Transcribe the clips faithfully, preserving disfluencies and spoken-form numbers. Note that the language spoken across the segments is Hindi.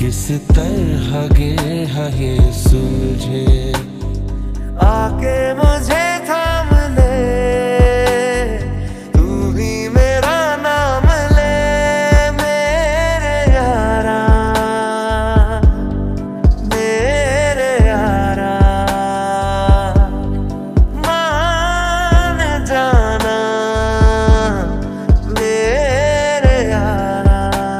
किस तरह गया ये सुलझे। आके मुझे थाम ले, तू भी मेरा नाम ले, मेरे यारा मेरे यारा। मान जाना मेरे यारा।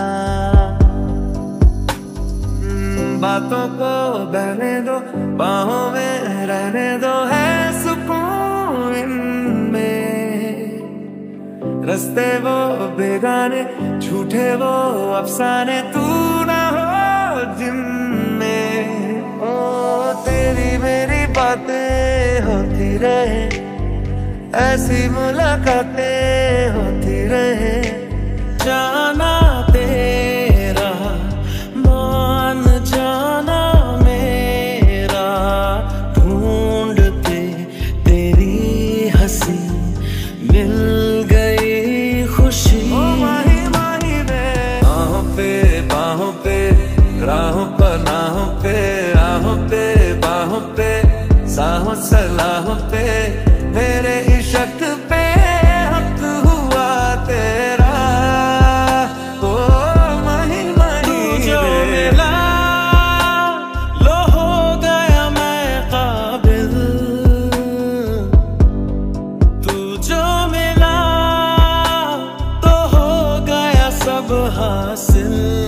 बातों को बहने दो, बाहों में रहने दो, है सुकून इनमें। रस्ते वो बेगाने, झूठे वो अफसाने, तू ना हो जिनमें। ओ तेरी मेरी बातें होती रहे, ऐसी मुलाकातें होती रहे। जाना तेरा मान जाना मेरा, ढूंढते तेरी हंसी मिल गई खुशी। ओ माही माही में बाहों पे बाहों पे, राहों पनाहों पे, राहों पे बाहों पे, साहों सलाहों पे, मेरे इश्क पे हक हुआ तेरा। ओ माही माही तू जो मिला, लो हो गया मैं काबिल। तू जो मिला तो हो गया सब हासिल।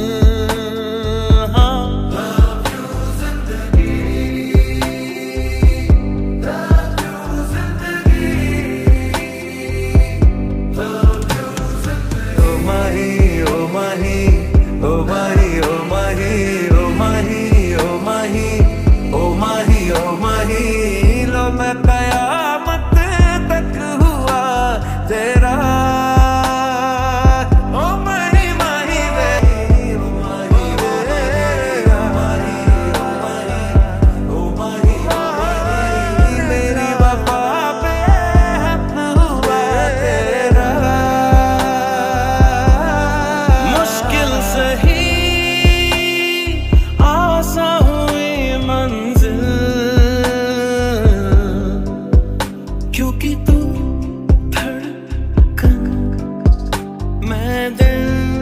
मैं कयामत तक हुआ तेरा। ओ माही माही वे, ओ माही वे, ओ माही ओ माही ओ माही ओ माही, मेरी वफा पे हक हुआ तेरा। मुश्किल सही आसान हुई मंजिल, क्योंकि तू धड़कन मैं दिल।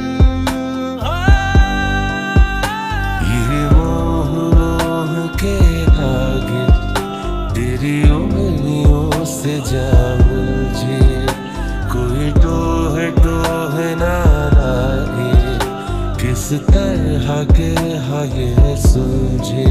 ये मोह मोह के आगे तेरी उंगलियों से जा मुझे, कोई टोह टोह ना लागे, किस तरह गया ये सुलझे।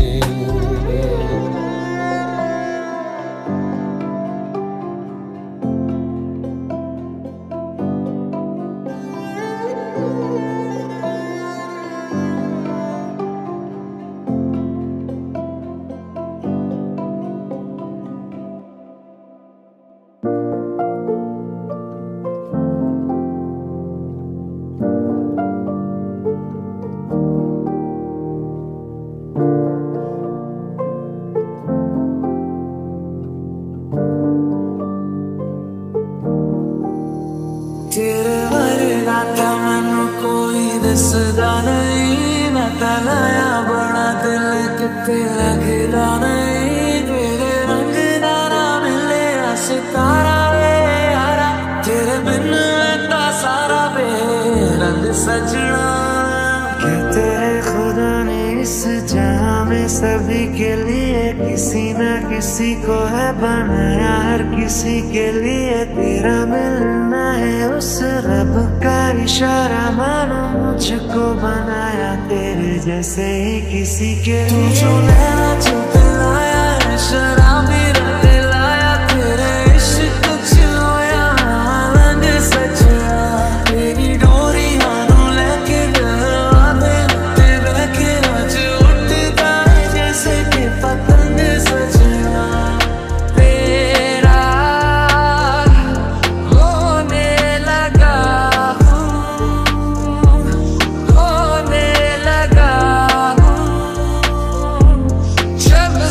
तेरे वर्गा था मैनू कोई दसदा नहीं, मैं तलाया बड़ा दिल किते लगदा नहीं। तेरे रंग नारा मिले सितारा वे यारा, तेरे बिन रहता सारा बेरंग सजना। कि तेरे खुदा ने इस जहां में सभी के लिए किसी न किसी को है बनाया, हर किसी के लिए तेरा मिलना है उस रब का इशारा। मानो मुझको बनाया तेरे जैसे ही किसी के लिए। तू जो नैना जो दिलाया है शराबी रंग लाया, तेरे इश्क होया रंग सजना। तेरी डोरी हानू लेके गवा दे उत्ते बैके, आज उठता है जैसे कि पतंग सजना। तेरा होने लगा हूँ, होने लगा हूँ, जब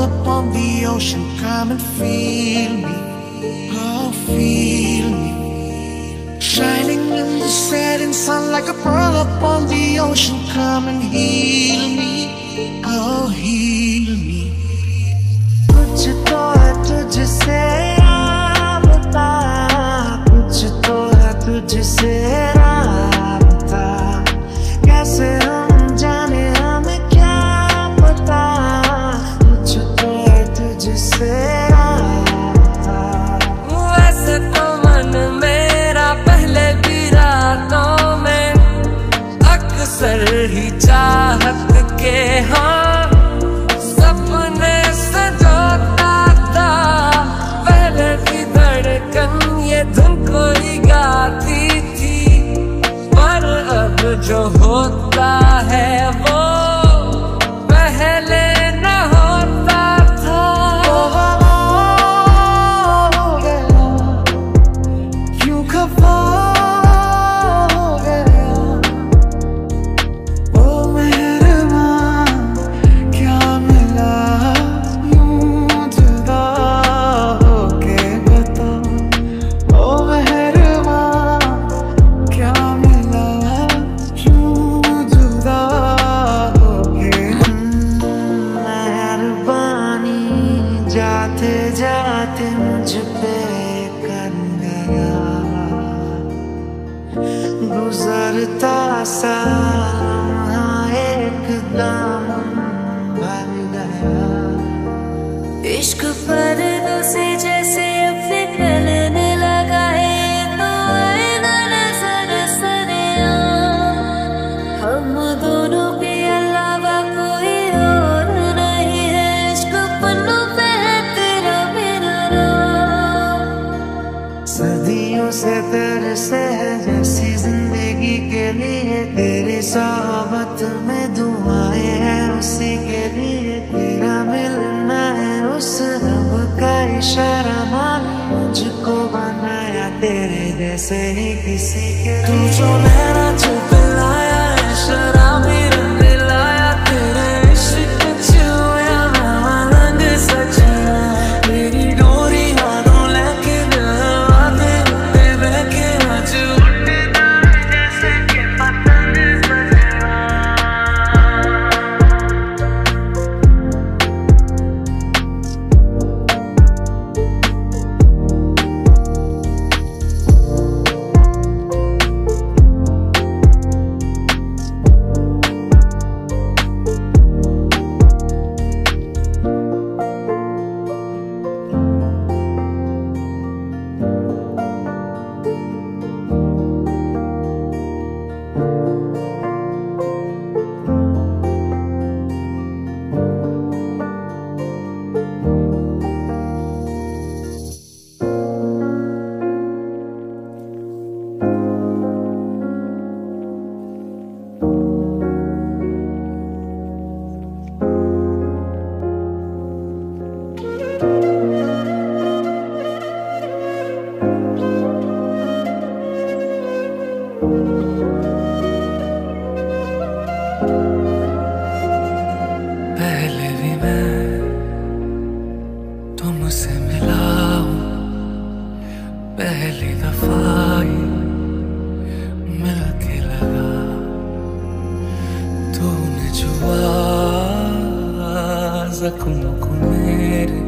up on the ocean, come and feel me, oh feel me. Shining in the setting sun like a pearl up on the ocean, come and heal me, oh heal me. कुछ तो है तुझसे राबता, कुछ तो है तुझसे राबता, कैसे हम जाने हमें क्या पता, कुछ तो है तुझसे राबता। वैसे तो मन मेरा पहले भी रातों में अक्सर ही चाहत के हाँ सपने सजोता था, पहले भी धड़कन ये धुन कोई गाती थी, पर अब जो होता है वो पहले न होता था। वो हवा हो गया, क्यों खफा हो गया, ओ मेहरबान क्या मिला यूं जुदा होके बता, ओ मेहरबान क्या मिला यूं जुदा होके। मेहरबानी जाते जाते मुझ पे कर गया, गुजरता सा एकदम भर गया। इश्क पर्दों से जैसे अब निकलने लगा है, तो आएगा नजर सरेआं, हम दोनों के अलावा कोई और नहीं है, इश्क पन्नों पे है तेरा मेरा नाम। सदियों से तरसे है जैसी जिंदगी के लिए, तेरी सोहबत में दुआएं हैं उसी के लिए, तेरा मिलना है उस रब का इशारा, मान मुझको बनाया तेरे जैसे ही किसी के लिए। तू जो मेरा चुप लाया है शराबी रंग लाया, तेरे इश्क छुया मलंग सजना, मेरी डोरी हाथों लेके दरवाजे पे बैठे आज उड़ता जैसे कि पतंग सजना। पहले भी मैं तुमसे मिला हूँ, पहली दफा ही मिलके लगा, तूने छुआ जख्मों को मेरे,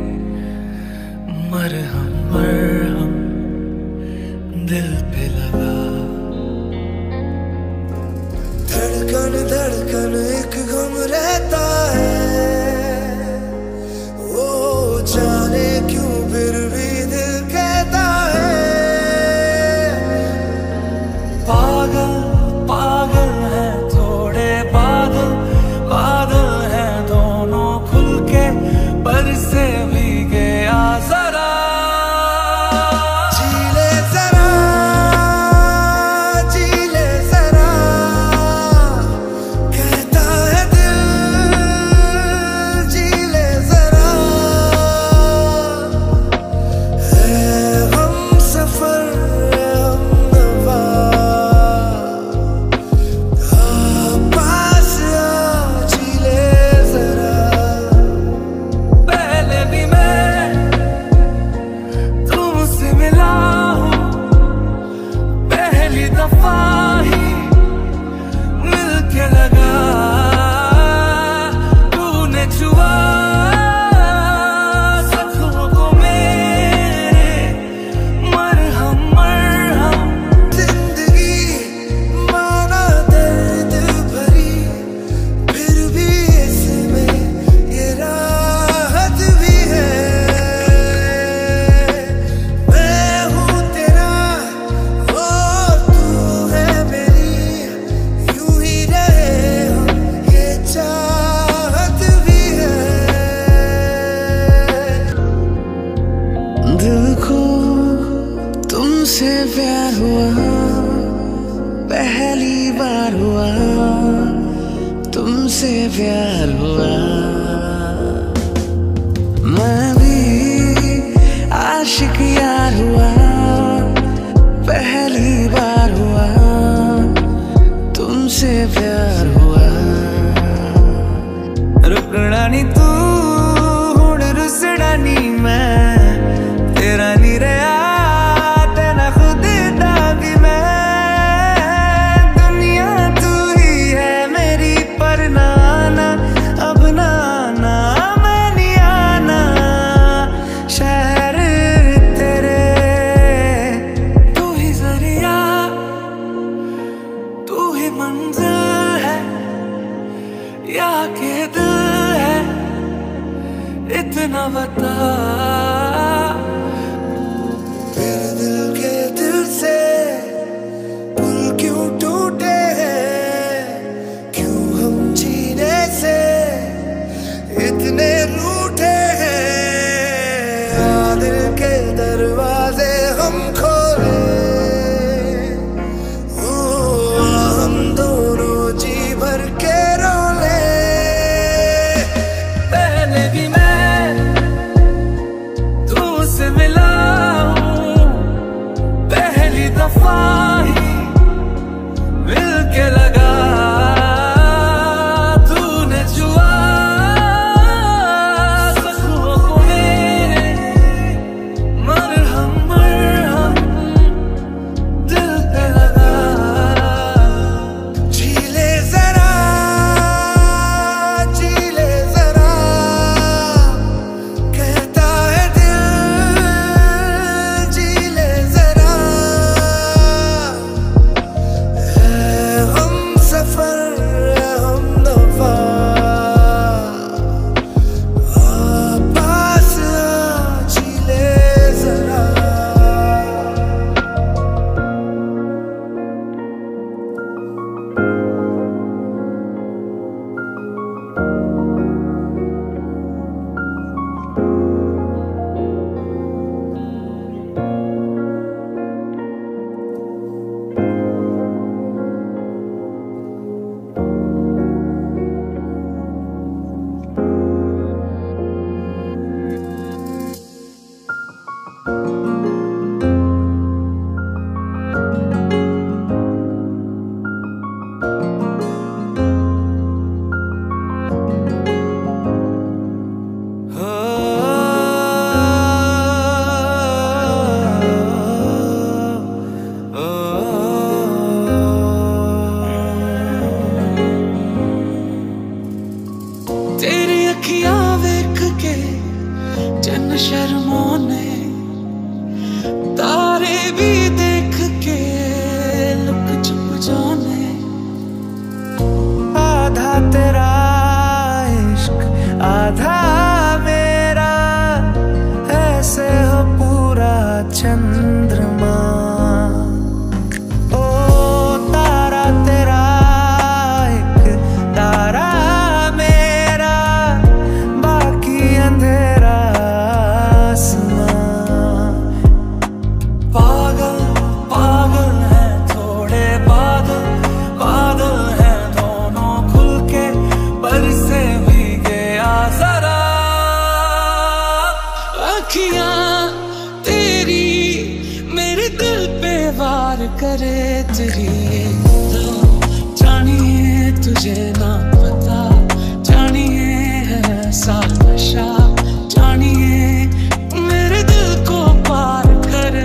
मरहम मरहम दिल पे लगा। धड़कन धड़कन एक गम रहता है, वो जाने क्यों फिर भी दिल कहता है, पागल पागल है थोड़े बादल, बादल है दोनों खुल के बरसे भीगे आ जरा, जी ले जरा मैं भी आशिक यार हुआ, पहली बार हुआ तुमसे प्यार हुआ। रुकना नी तू हुण रुसड़ा नी मैं, तेरा नी रहा तेरा खुद दा भी मैं। दुनिया तू ही है मेरी पर ना आना, अब ना आना मैं नहीं आना। शहर तेरे तू ही जरिया, तू ही मंजिल है या के दिल है, इतना बता। फिर दिल के दिल से पुल क्यों टूटे हैं, क्यों हम जीने से इतने रूठे हैं। दिल के दरवाजे हम खोले, हम दोनों जी भर के रोले। पहले भी मैं तुमसे मिला हूँ, पहली दफा ही मिल के लगा। तूने छुआ जख्मों को मेरे, मरहम मरहम दिल पे लगा। जी ले जरा, जी ले जरा, कहता है दिल, जी ले जरा। है हम सफर हम दफा, आ पास आ, जी ले जरा। तेरी अखियां वेख के जन शर्माने, तारे भी देख के लुक छुप जाने। आधा तेरा इश्क आधा मेरा, ऐसे हो पूरा चंद्रमा। ओ तारा तेरा एक तारा मेरा, बाकी अंधेरा आसमां। पागल पागल है थोड़े बादल, बादल है दोनों खुल के बरसे भीगे आ जरा। अखियां तेरी मेरे दिल पे वार करे, तेरी जानिए तुझे ना पता, जानिए है ऐसा नशा, जानिए मेरे दिल को पार करे।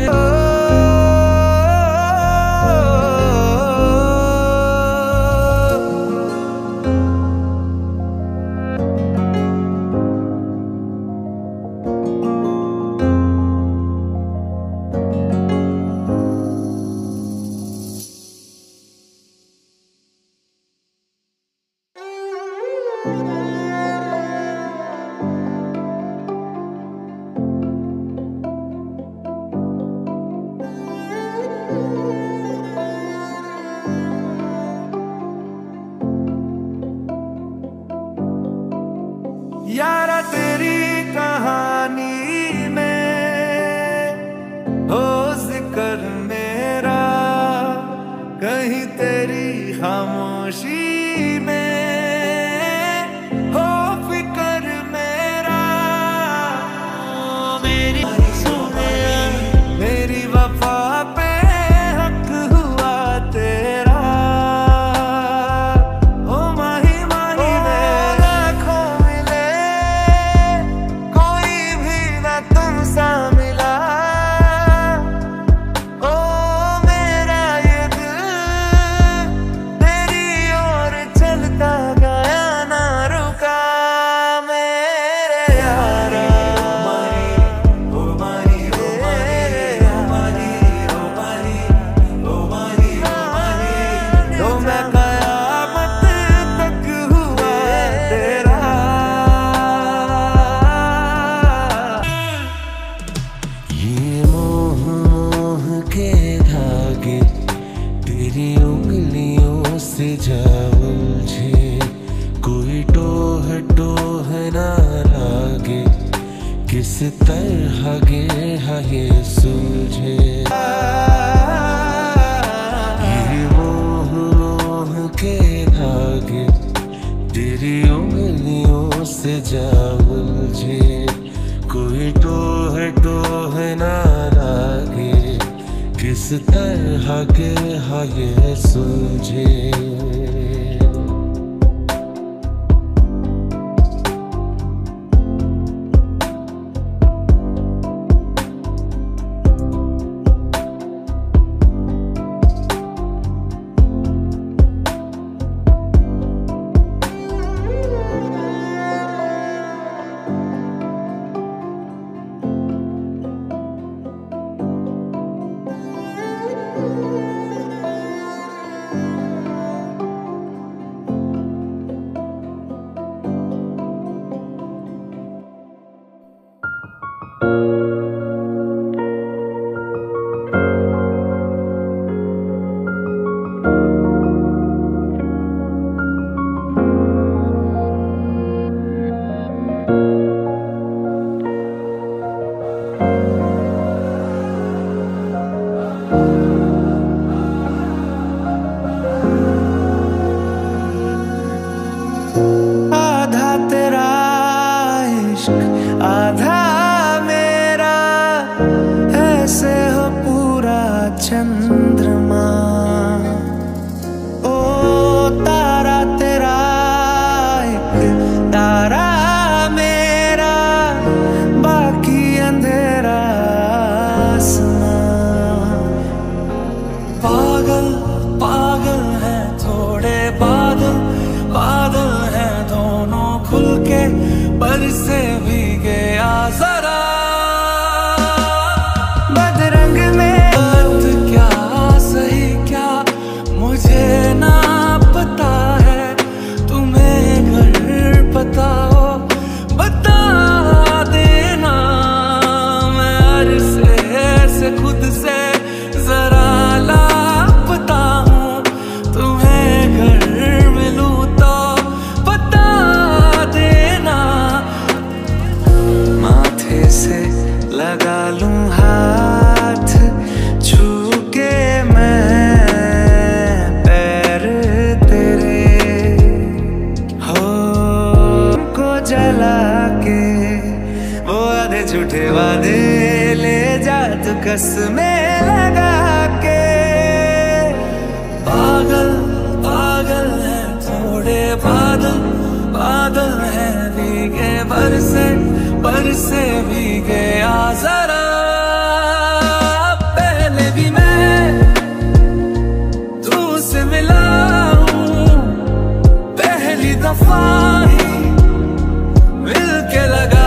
किस तरह गया ये सुलझे। ये मोह मोह के धागे तेरी उंगलियों से जा उलझे। कोई टोह टोह ना लागे, किस तरह गया ये सुलझे। आधा मेरा ऐसे हो पूरा चंद्रमा। ओ तारा तेरा एक तारा मेरा, बाकी अंधेरा आसमां। पागल पागल है थोड़े बादल, बादल है दोनों खुल के बरसे भी गया जरा। बदरंग में बात क्या सही क्या मुझे ना पता है, तुम्हें घर पता हो बता देना। मैं अरसे से खुद से जरा लापता हूँ, तुम्हें घर मिलूं तो बता देना। माथे से लगा लूं हाथ छू के मैं पैर तेरे, हो को जला के वो आधे झूठे वादे ले जा तू कसमें लगा के। पागल पागल है थोड़े बादल, बादल है भीगे बरसे बरसे भी गया जरा। पहले भी मैं तुझसे मिला हूँ, पहली दफा ही मिल के लगा।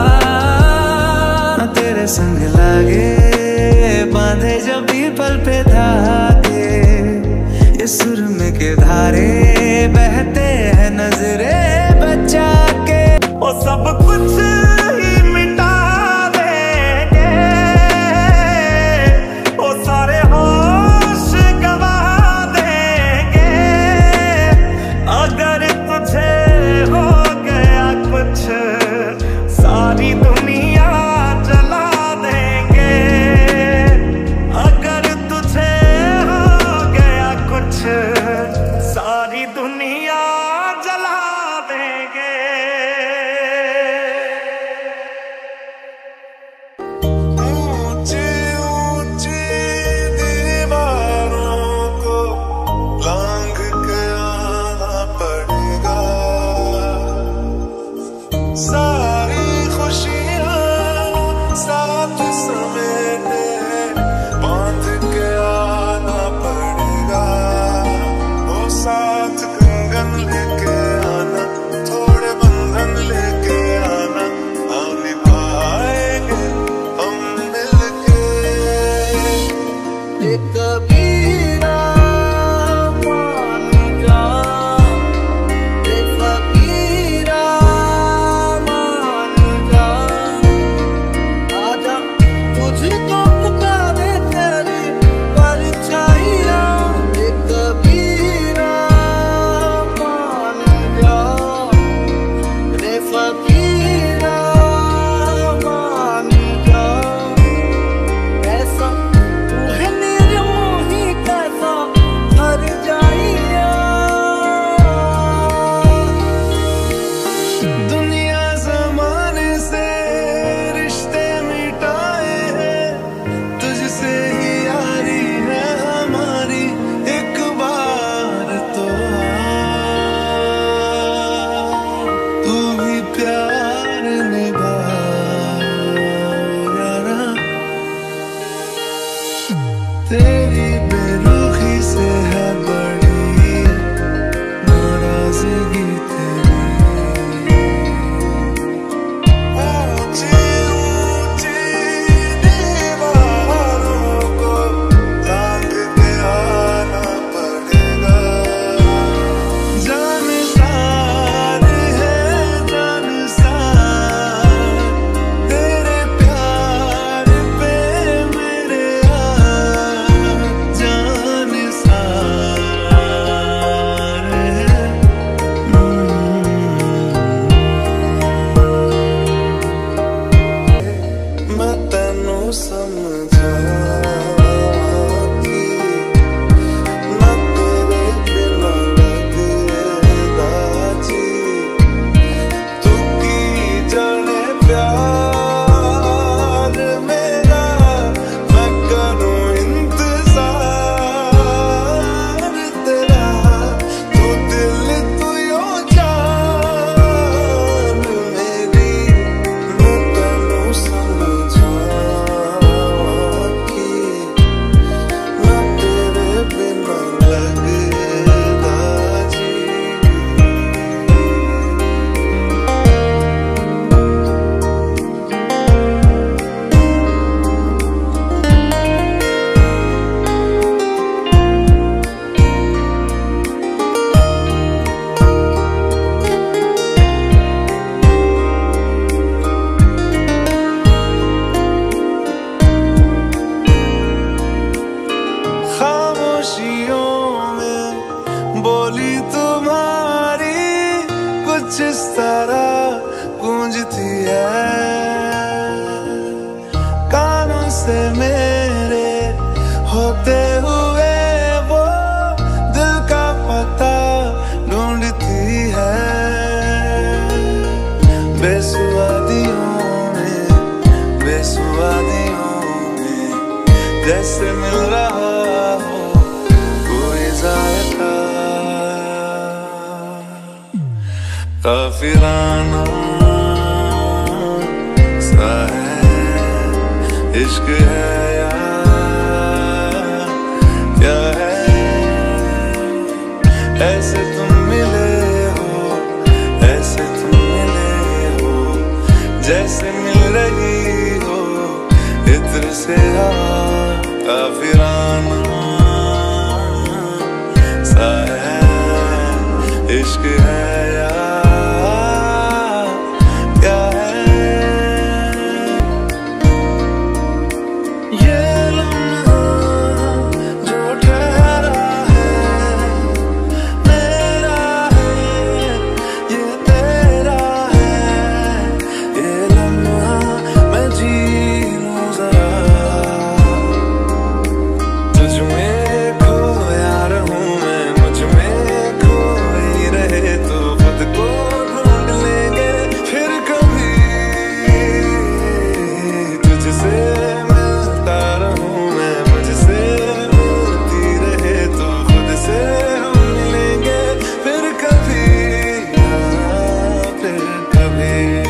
तेरे संग लागे बांधे जब भी पल पे धागे, ये सुरमे के धारे बहते हैं नजरे बचा के। वो सब कुछ ही मिटा देंगे, वो सारे होश गवा देंगे। अगर तुझे हो गया कुछ सारी दुनिया जला देंगे। अगर तुझे हो गया कुछ सारी दुनिया जला देंगे। वादियों में जैसे मिल रहा हो कोई जायका। काफिराना सा है इश्क है या क्या है, ऐसे तुम मिले हो, ऐसे तुम मिले हो जैसे मिल रही हो इत्र से हवा। काफिराना सा है इश्क है या क्या है, ये लम्हा जो ठहरा है मेरा है, ये तेरा है, ये लम्हा मैं जी लूं जरा। तुझ में खोया रहूं मैं, मुझ में खोई रहे तो खुद को ढूंढ लेंगे फिर कभी। तुझसे मिलता रहूं मैं, मुझसे मिलती रहे तो खुद से हम मिलेंगे फिर कभी, हाँ, फिर कभी।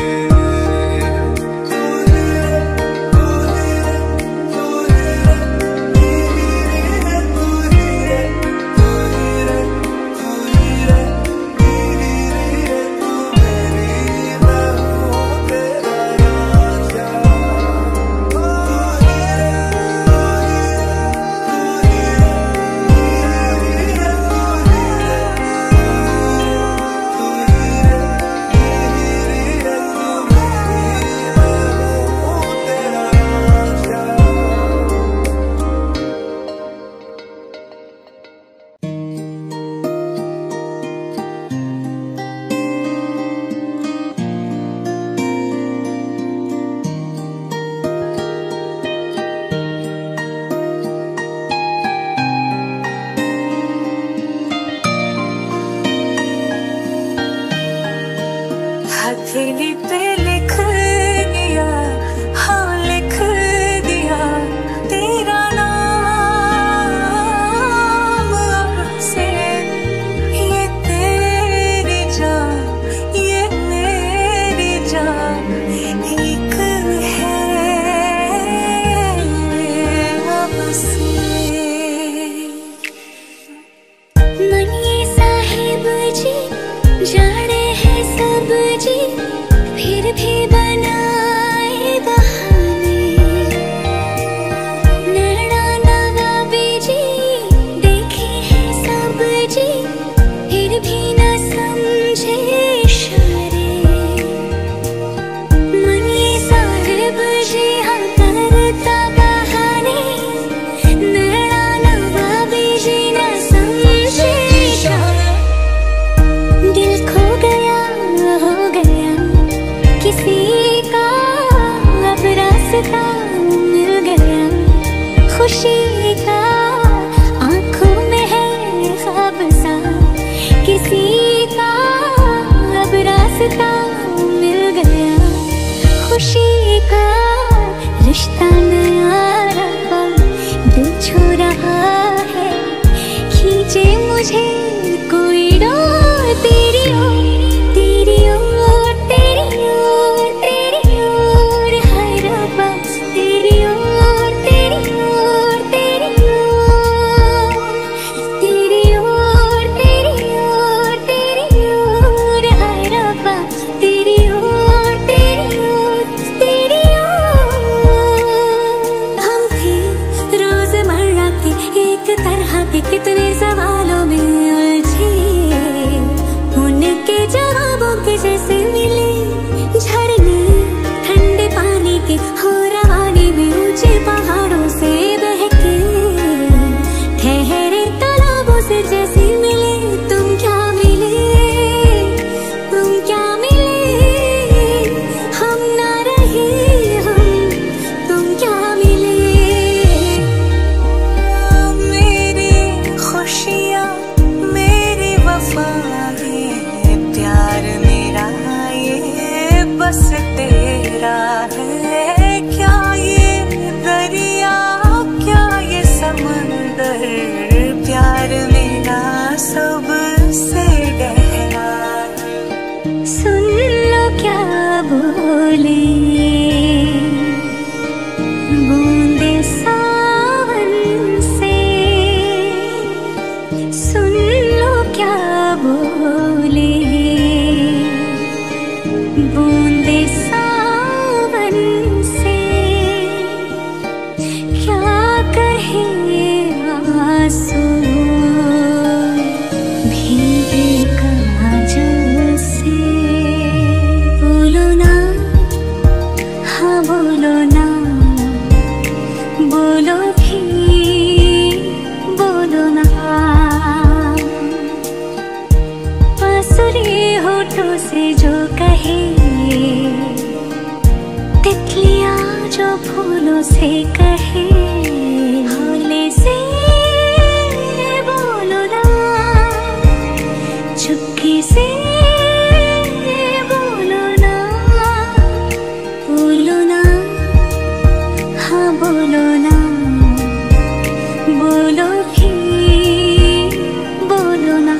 हथेली पे लिख दिया, हाँ लिख दिया तेरा नाम अब से। ये तेरी जान, ये मेरी जान एक है अब से। मनिए साहिब जी जाने हैं सब जी, फिर भी बनाए बहाने। नैना नवाबी जी देखे हैं सब जी, फिर भी न समझे इशारे। मनिए साहिब जी हाँ करता बहाने, नैना नवाबी जी न समझे इशारे। दिल खो गया हो गया किसी का, अब रास्ता मिल गया खुशी का। आंखों में है ख्वाब सा किसी का, अब रास्ता मिल गया खुशी का। रिश्ता नया रहा दिल छू रहा है, खींचे मुझे कोई डोर तेरी ओर, तेरी ओर, तेरी ओर, तेरी ओर हर रब्बा तेरी ओर, तेरी ओर, तेरी ओर, तेरी ओर, तेरी ओर, तेरी ओर हर रब्बा तेरी ओर, तेरी ओर, तेरी ओर। हाँ बोलो ना, बोलो भी बोलो ना। बांसुरी होठों से जो कहे, तितलियां जो फूलों से कहे, हौले से बोलो ना, चुपके से बोलो ना, बोलो ना, हाँ बोलो ना, बोलो भी बोलो ना।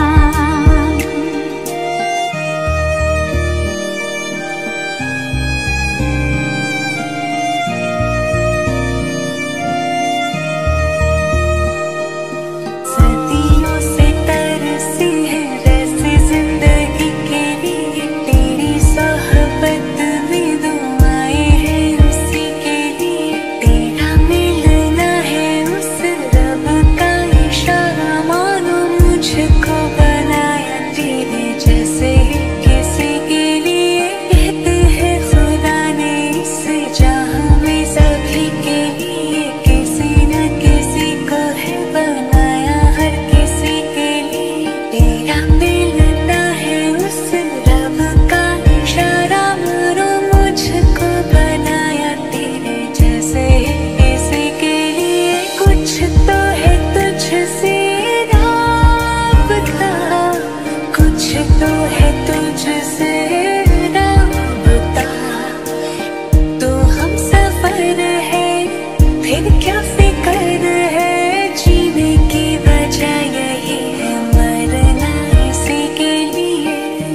सदियों से तरसी है वैसे जिंदगी के लिए, तेरी सोहबत में दुआएं हैं उसी के लिए। तेरा मिलना है उस रब का इशारा, मानो मुझको बनाया तेरे जैसे किसी के लिए। कहते हैं खुदा ने इस जहां में सभी के लिए किसी न किसी को है बनाया, हर किसी के लिए। तेरा मिलना है उस रब का इशारा, मानो मुझको बनाया तेरे जैसे किसी के लिए। कुछ तो है तुझसे राबता, कुछ तो है तुझसे राबता। तो हम सफर है, फिर क्या फिक्र है, जीने की वजह यही है, मरना इसी के लिए।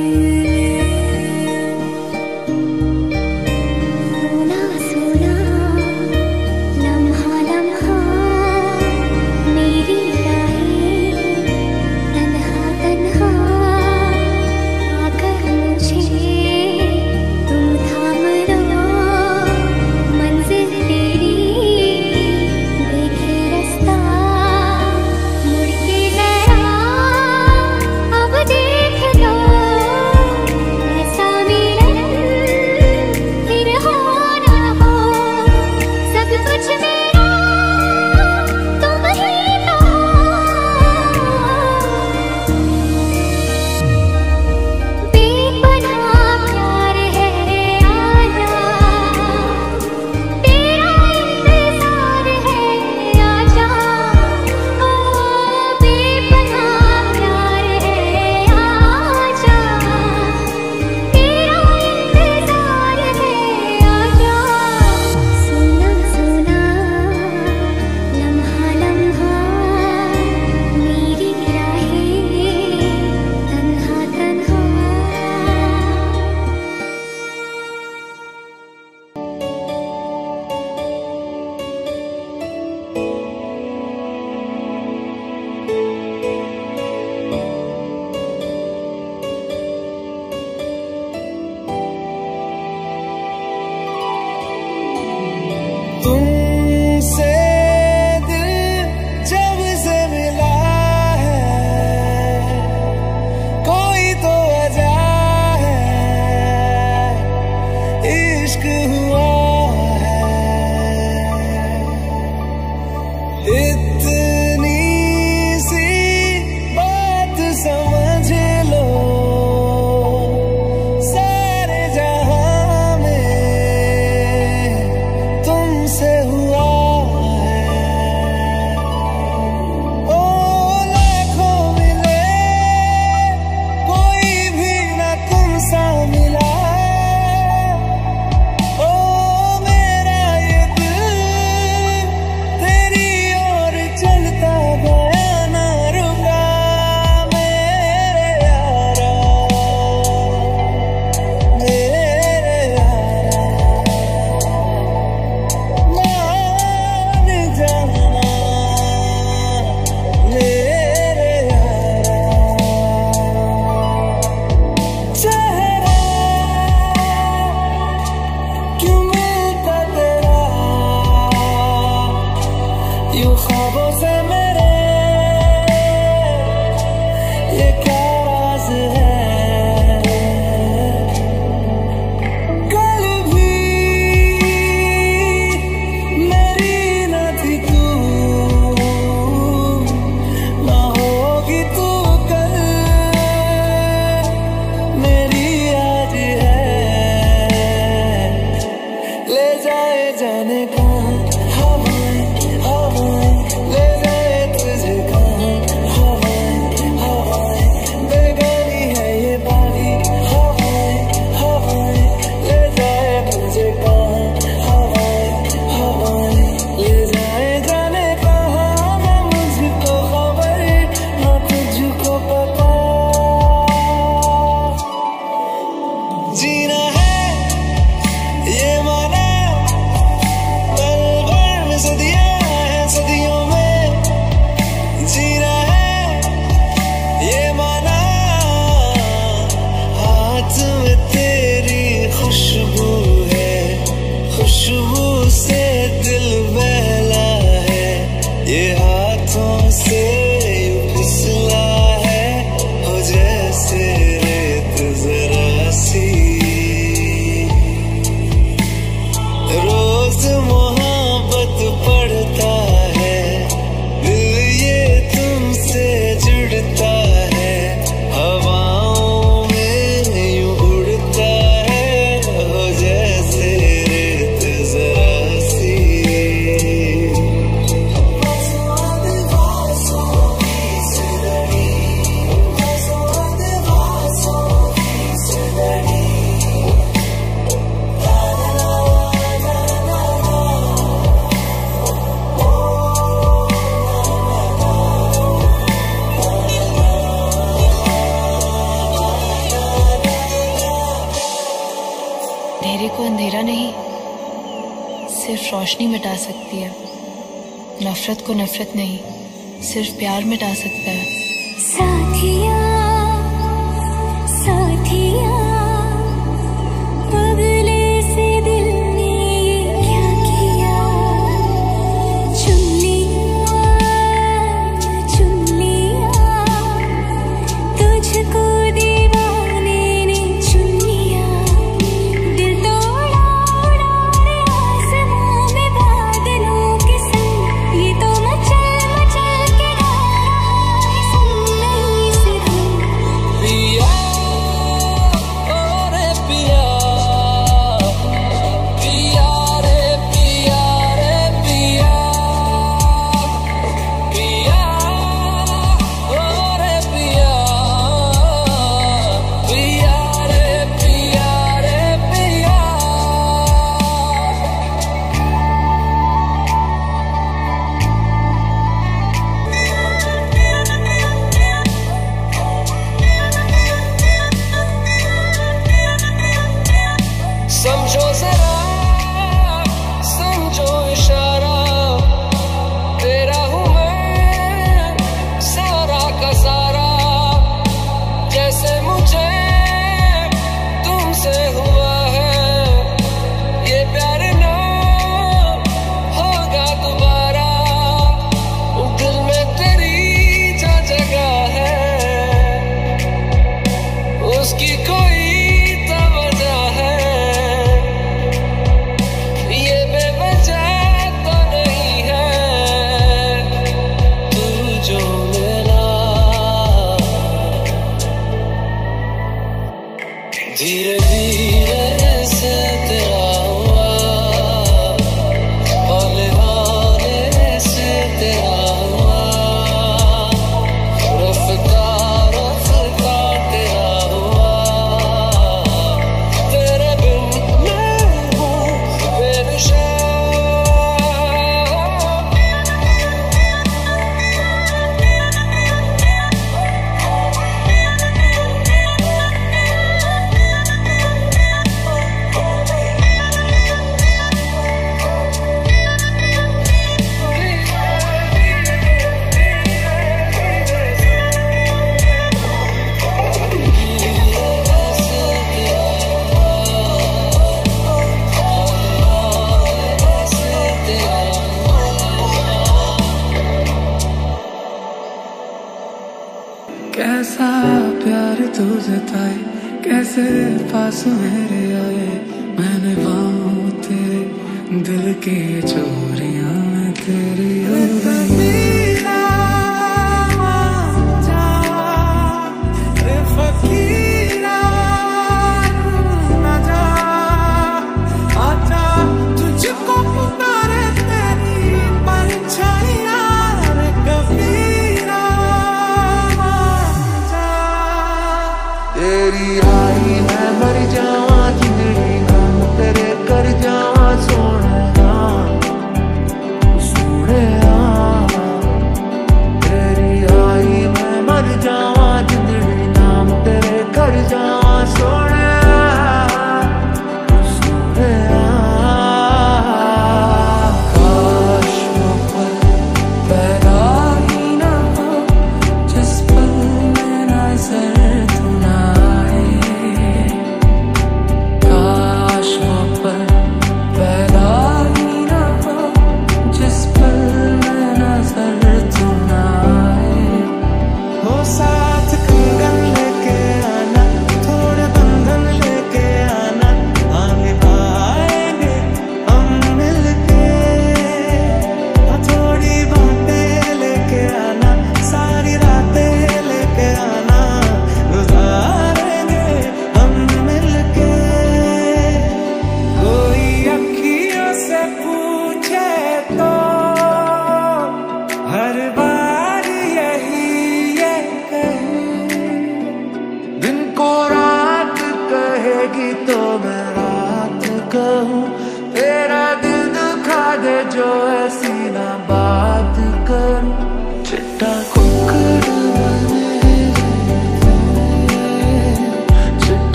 सुना सुना लम्हा लम्हा मेरी राहें, तन्हा तन्हा आकर मुझे तुम थाम लो, मंजिल तेरी देखे रास्ता, मुड़ के जरा अब देख लो, ऐसा मिलन फिर हो ना हो, सब कुछ मेरा तुम ही तो हो। बेपनाह प्यार है आजा, तेरा इंतजार है आजा। ओ बेपनाह प्यार है आजा, तेरा इंतजार है आजा। सुना सुना लम्हा लम्हा मेरी राहें, तन्हा तन्हा। तुमसे दिल जब से मिला है, कोई तो वजह है, इश्क हुआ है। इतनी सी बात समझ लो, सारे जहां में तुमसे हुआ है। ओ लाखों मिले कोई भी ना तुम सा मिला, ओ मेरा ये दिल तेरी ओर चलता गया ना रुका, मेरे यारा मेरे यारा। मान जाना मेरे यारा, चेहरा क्यों मिलता तेरा, यूं ख्वाबों से मेरे ये क्या राज है। कल भी जाए जाने कहाँ हवाएं हवाएं, ले जाए तुझे कहाँ हवाएं हवाएं, बेगानी है ये बारी हवाएं हवाएं, ले जाए तुझे कहाँ हवाएं हवाएं, ले जाए जाने कहाँ ना मुझको खबर ना तुझको पता। जीना है ये माना पल भर में सदियां हैं, सदियों में जीना है ये माना, हाथ में तेरी खुशबू है, खुशबू से दिल बहला है, ये हाथों से यूं फिसला है, हो जैसे रेत जरा सी। रोज मोहब्बत पढ़ता है दिल, ये तुमसे जुड़ता है, हवाओं में यूं उड़ता है, हो जैसे रेत जरा सी। अंधेरे को अंधेरा नहीं, सिर्फ रोशनी मिटा सकती है। नफरत को नफरत नहीं, सिर्फ प्यार मिटा सकता है। साथिया साथिया, बगले से दिल ने ये क्या किया, चुन लिया चुन लिया, तुझको दीवाने ने चुन लिया, दिल तोड़ा उड़ा रे आसमां में बादलों के संग, ये तो मचल मचल के गा रहा है सुनने से धुन। पिया ओ रे पिया, पिया रे पिया रे पिया, पिया ओ रे पिया, पिया रे पिया रे पिया। समझो जरा समझो इशारा, तेरा हूँ मैं सारा का सारा, जैसे मुझे तुमसे हुआ है, ये प्यार ना होगा दोबारा, दिल में तेरी जो जगह है, उसकी कोई तो वजह है, ये बेवजह तो नहीं है, तू जो मिला धीरे धीरे से तेरा हुआ, हौले हौले से तेरा हुआ, रफ्ता रफ्ता तेरा हुआ, तेरे बिन मैं हूँ बेनिशा। कैसा प्यार तू जताए, कैसे पास मेरे आए, मैंने पाऊं तेरे दिल की चोरियां में तेरी हो गई। फकीरा न जा, आजा तुझ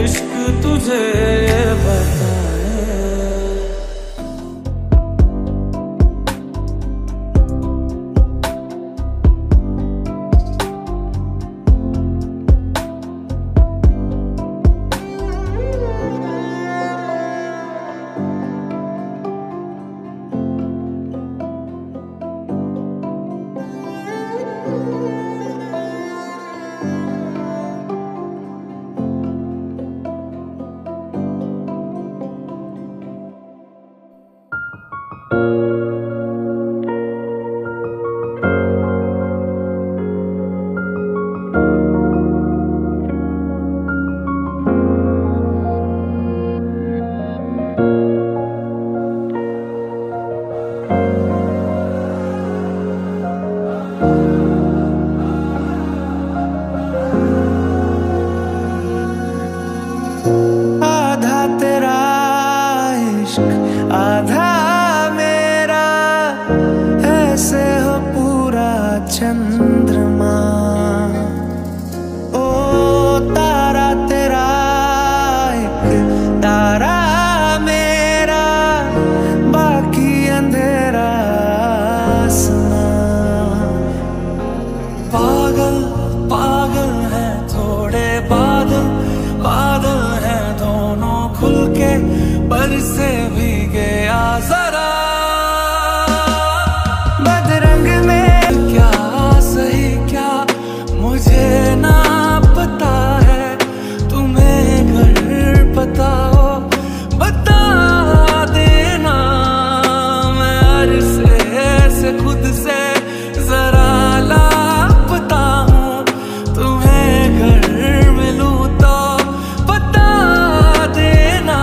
इश्क तुझे ये बताए। आधा मेरा ऐसे हो पूरा चंद्रमा। ओ तारा तेरा एक तारा मेरा, बाकी अंधेरा आसमां। पागल पागल है थोड़े बादल, बादल है दोनों खुल के बरसे भी गया जरा। बदरंग में क्या सही क्या मुझे ना पता है, तुम्हें घर पता हो बता देना। मैं अरसे से खुद से जरा लापता हूँ, तुम्हें घर मिलूं तो बता देना।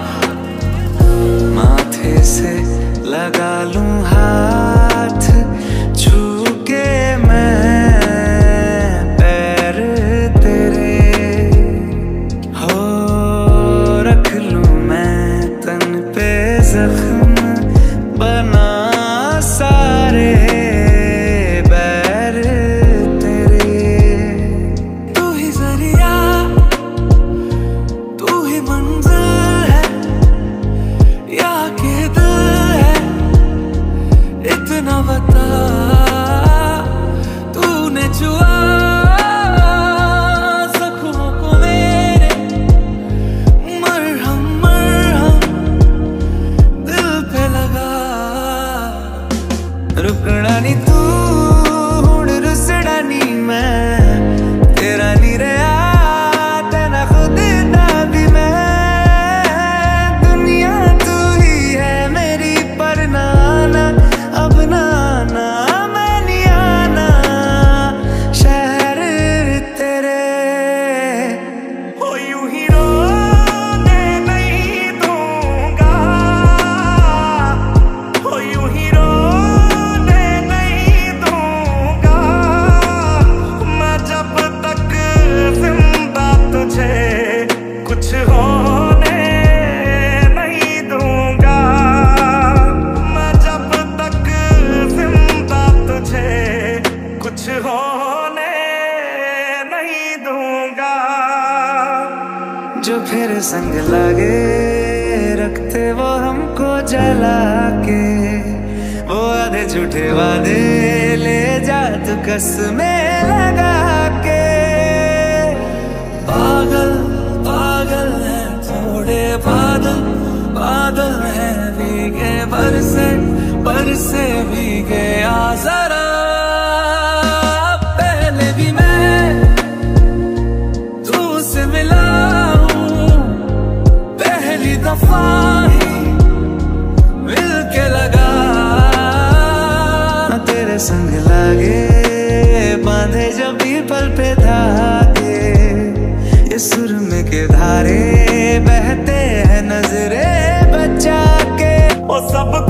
माथे से लगा लूं हाथ, छू के मैं पैर तेरे हो, रख लूं मैं तन पे जख्म बना सारे बैर तेरे। तू ही जरिया तू ही मंजिल है या के दिल है, इतना बता तूने छुआ जख्मों को मेरे। मरहम मरहम दिल पे लगा। रुकना नी तू हुण रुसड़ा नी मैं, तेरा नी रहा तेरा खुद दा भी मैं। दुनिया तू ही है मेरी पर नाना, अब नाना मैं नहीं आना शहर तेरे। हो यूं ही रोने नहीं दूंगा, हो यूं ही रोने नहीं दूंगा। मैं जब तक जिंदा तुझे कुछ होने नहीं दूंगा। मैं जब तक जिंदा तुझे कुछ होने नहीं दूंगा। जो फिर संग लागे रखते वो हमको जला के, वो आधे झूठे वादे ले जा तू कसमें लगा के। पागल पागल है थोड़े बादल, बादल है भीगे बरसे बरसे भीगे आ जरा। पहले भी मैं तुझसे मिला हूँ, पहली दफा ही मिल के लगा। तेरे संग लागे बांधे जब भी पल पे धागे, ये सुरमे के धारे बहते हैं नजरे बचा के। वो सब